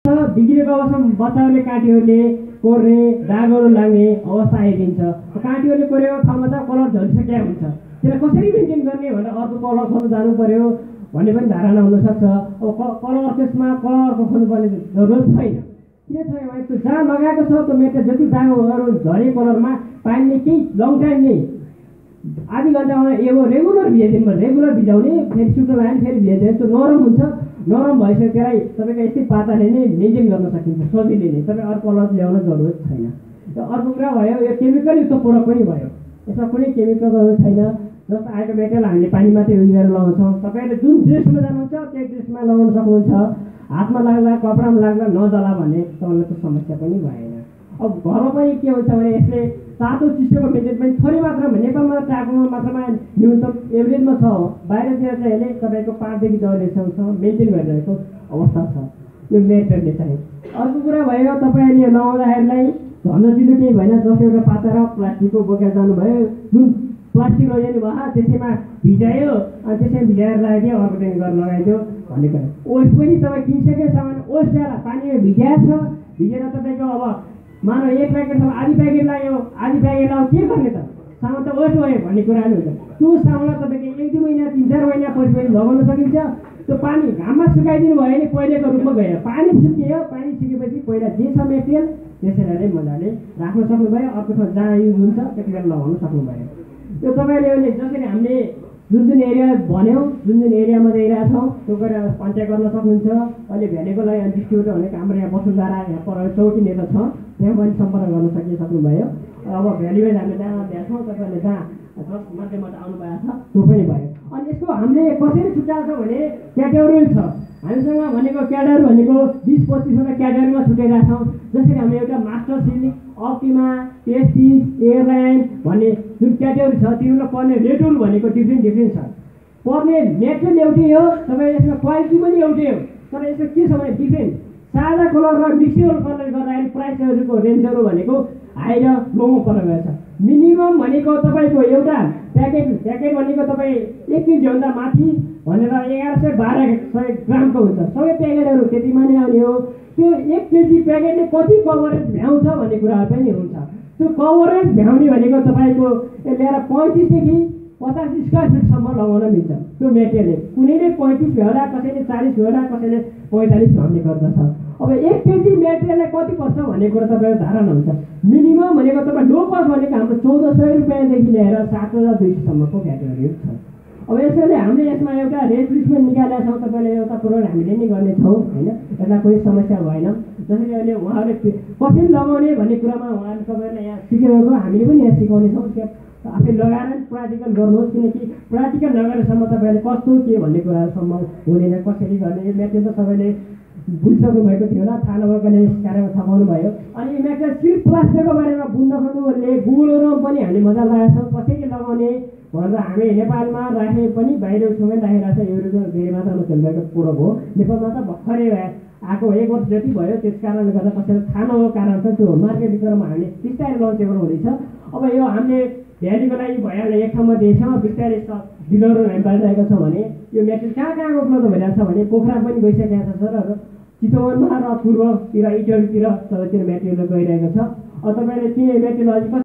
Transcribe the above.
बिग्रेको अवस्थामा बच्चाहरूले काटीहरूले कोर्ने दागहरू लाग्ने अवस्था आइदिन्छ। काटीहरूले कोरेको ठाउँमा त कलर झरिसकेको हुन्छ, त्यसलाई कसरी मेन्टेन गर्ने भनेर अर्को कलर खोज्नु जानु पर्यो भन्ने पनि धारणा हुनसक्छ। अब कलर त्यसमा कलरको खोज्नुपर्ने जरुरत छैन। किन छैन भने त्यो जहाँ लगाएको छ त्यो मेटेरियल जति दागहरू झरे कलरमा पानीले केही लङ टाइम नै आधी घन्टामा यो रेगुलर भिजाउने फेरि सुक्न लाग्यो फेरि भिजाइदियो त्यो नरम हुन्छ। नरम भइसक्यो त्यसलाई तपाईँको यस्तै पाताले नै मेन्टेन गर्न सकिन्छ सजिलै नै, तपाईँ अर्को कलर ल्याउन जरुरत छैन। र अर्को कुरा भयो यो केमिकल युक्त प्रोडक्ट पनि भयो, यसमा कुनै केमिकलहरू छैन। जस्तो आएको मेटेरियल हामीले पानी मात्रै युज गरेर लगाउँछौँ। तपाईँले जुन ड्रेसमा जानुहुन्छ त्यही ड्रेसमा लगाउन सक्नुहुन्छ। हातमा लाग्दा कपडामा लाग्दा नजला भन्ने तपाईँलाई त्यो समस्या पनि भएन। अब घरमा पनि के हुन्छ भने यसले तातो चिसोको मेन्टेन पनि थोरै मात्रामा नेपालमा टाकोमा मात्रामा न्यूनतम एभरेजमा छ, बाहिरतिर चाहिँ यसले तपाईँको 5 देखि 10 डेसिबलसम्म मेन्टेन गरिरहेको अवस्था छ यो मेटेरियलले चाहिँ। अर्को कुरा भयो तपाईँले यो लगाउँदाखेरिलाई झन्झटिलो केही भएन। जस्तो एउटा पाता र प्लास्टिकको बोकेर जानुभयो, जुन प्लास्टिक लैजानु भयो त्यसैमा भिजायो अनि त्यसैमा भिजाएर लगाइदियो, अर्को दिन गरेर लगाइदियो भन्ने कुरा। ओस पनि तपाईँ किनिसकेको सामान ओस ल्याएर पानीमा भिजाएको छ, भिजेर तपाईँको अब मानव 1 प्याकेटसम्म आधी प्याकेट लाग्यो, आधी प्याकेट लाग्यो के गर्ने त, सामान त ओस भयो भन्ने कुराहरू हुन्छ। त्यो सामान तपाईँको 1-2 महिना 3-4 महिना पछि पनि लगाउन सकिन्छ। त्यो पानी घाममा सुकाइदिनु भयो भने पहिलेको रूपमा गयो, पानी सुकियो, पानी सुकेपछि पहिला जे छ मेटेरियल त्यसैलाई मजाले राख्न सक्नुभयो, अर्को ठाउँ जहाँ युज हुन्छ त्यति बेला लगाउन सक्नुभयो। त्यो तपाईँले जसरी हामीले जुन एरिया भन्यौँ, जुन एरियामा गइरहेको छौँ त्यो गरेर कन्ट्याक्ट गर्न सक्नुहुन्छ। अहिले भ्यालीको लागि डिस्ट्रिब्युटर भनेको हाम्रो यहाँ वसुन्धरा यहाँ पर चौकी नेता छ, त्यहाँ पनि सम्पर्क गर्न सक्नुभयो। अब भ्यालीमा जाने जहाँ भ्याछौँ तपाईँले जहाँ माध्यमबाट आउनुभएको छ त्यो पनि भयो। अनि यसको हामीले कसरी छुट्याएको छ भने क्याटेगोरी छ हामीसँग भनेको। क्याटेगोरी भनेको 20-25वटा क्याटेगोरीमा छुट्याइरहेको छौँ। जसरी हामी एउटा master ceiling, Optima, Prestige, airline भन्ने जुन क्याटेगोरी छ तिनीहरूलाई पर्ने रेटुल भनेको डिफ्रेन्ट छ। पर्ने मेटेरियल एउटै हो, तपाईँ यसमा क्वालिटी पनि एउटै हो, तर यसमा के छ भने डिफ्रेन्ट। सादा कलर र मिक्सिबल कलरले गर्दाखेरि प्राइसहरूको रेन्जहरू भनेको हाई र लोमा पर्न गएको छ। मिनिमम भनेको तपाईँको एउटा प्याकेट भनेको तपाईँ 1 केजीभन्दा माथि भनेर 1100-1200 ग्रामको हुन्छ। सबै प्याकेटहरू त्यतिमा नै आउने हो। त्यो 1 केजी प्याकेटले कति कभरेज भ्याउँछ भन्ने कुराहरू पनि हुन्छ। त्यो कभरेज भ्याउने भनेको तपाईँको ल्याएर 35 देखि 50 स्क्वायर फिटसम्म लगाउन मिल्छ। त्यो मेटेरियलले कुनैले 35 भ्याउला, कसैले 40 भ्याउला, कसैले 45 भ्याउने गर्दछ। अब 1 केजी मेटेरियललाई कति पर्छ भन्ने कुरा तपाईँको धारणा हुन्छ। मिनिमम भनेको तपाईँ लो कस्ट भनेको हाम्रो 1400 रुपियाँदेखि लिएर 7200सम्मको क्याटेगोरी छ। अब यसैले हामीले यसमा एउटा रेट लिस्टमा निकालेका छौँ, तपाईँले एउटा प्रोग्राम हामीले नै गर्नेछौँ होइन, यसलाई कोही समस्या भएन। जसरी अहिले उहाँहरूले कसरी लगाउने भन्ने कुरामा उहाँहरूले तपाईँहरूलाई यहाँ सिकेको हामीले पनि यहाँ सिकाउनेछौँ। आफै लगाएर प्र्याक्टिकल गर्नुहोस्, किनकि प्र्याक्टिकल नगरेसम्म तपाईँले कस्तो के भन्ने कुराहरूसम्म हुँदैन। कसरी गर्ने यो मेटेरियल त तपाईँले बुझिसक्नु भएको थियो होला, थाहा नभएकोले कार्यमा थपाउनु भयो। अनि यो मेटेरियल सिर्फ प्लास्टरको बारेमा बुझ्न खोज्नुले गुगलहरू पनि हामीले मजा लगाएका छौँ कसरी लगाउने भनेर। हामी नेपालमा राखे पनि बाहिर ठाउँमै राखिरहेको छ। एउटा धेरै मात्रामा खेल्दाको कुरो हो। नेपालमा त भर्खरै आएको 1 वर्ष जति भयो, त्यस कारणले गर्दा कसैलाई थाहा नभएको कारण छ त्यो मार्केट विषयमा हामीले बिस्तारै लन्च गर्नु हुँदैछ। अब यो हामीले भ्यालीको लागि भइहाल्ने एक ठाउँमा देशमा बिस्तारै डिलरहरू हामी बाँडिरहेका छौँ भने यो मेटेरियल कहाँ उपलब्ध भइरहेको छ भने पोखरा पनि गइसकेको छ सर, र चितवनमा र पूर्वतिर इटलीतिर सबैतिर मेटेरियल गइरहेको छ। अब तपाईँले के मेटेरियल अझै